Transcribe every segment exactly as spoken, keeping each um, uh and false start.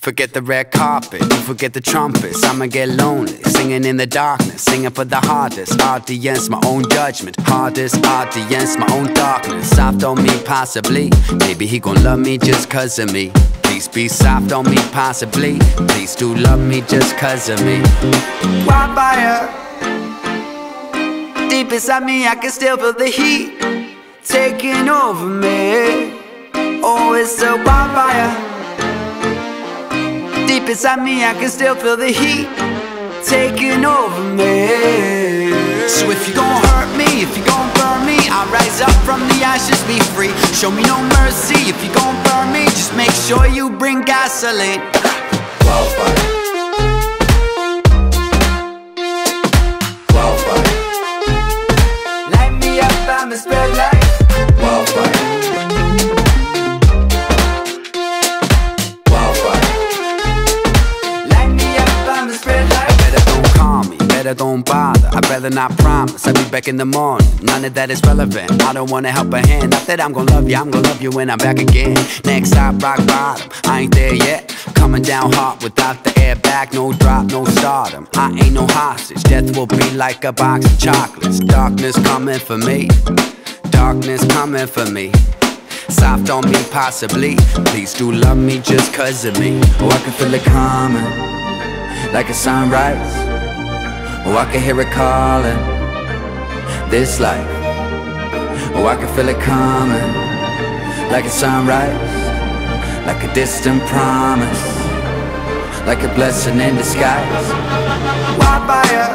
Forget the red carpet, forget the trumpets. I'ma get lonely, singing in the darkness, singing for the hardest audience, my own judgment. Hardest audience, my own darkness. Soft on me, possibly. Maybe he gon' love me just cause of me. Please be soft on me, possibly. Please do love me just cause of me. Wildfire, deep inside me, I can still feel the heat taking over me. Oh, it's a wildfire. Deep inside me, I can still feel the heat taking over me. So if you gon' hurt me, if you gon' burn me, I'll rise up from the ashes, be free. Show me no mercy, if you gon' burn me, just make sure you bring gasoline. Wildfire, wildfire, light me up, I'ma spread light. Wildfire, better don't bother, I'd rather not promise I'll be back in the morning, none of that is relevant. I don't wanna help a hand, not that I'm gon' love you, I'm gon' love you when I'm back again. Next stop, rock bottom, I ain't there yet. Coming down hard without the airbag, no drop, no stardom. I ain't no hostage, death will be like a box of chocolates. Darkness coming for me, darkness coming for me. Soft on me, possibly. Please do love me just cause of me. Oh, I can feel it coming, like a sunrise. Oh, I can hear it calling, this life. Oh, I can feel it coming, like a sunrise, like a distant promise, like a blessing in disguise. Wildfire,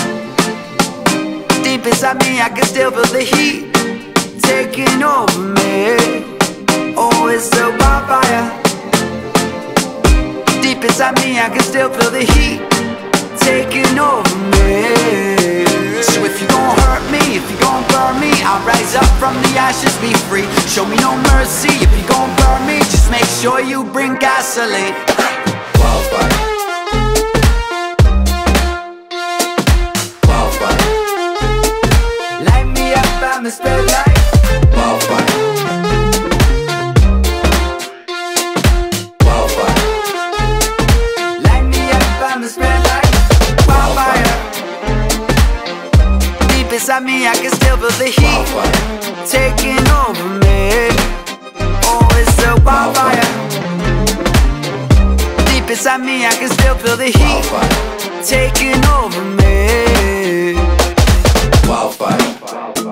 deep inside me, I can still feel the heat taking over me. Oh, it's a wildfire. Deep inside me, I can still feel the heat taking over me. So if you gon' hurt me, if you gon' burn me, I'll rise up from the ashes, be free. Show me no mercy, if you gon' burn me, just make sure you bring gasoline. Wildfire, wildfire, light me up, I'ma spread light. Wildfire, wildfire, light me up, I'ma spread light. Inside me, I can still feel the heat taking over me. Oh, it's a wildfire. Deep inside me, I can still feel the heat taking over me. Wildfire.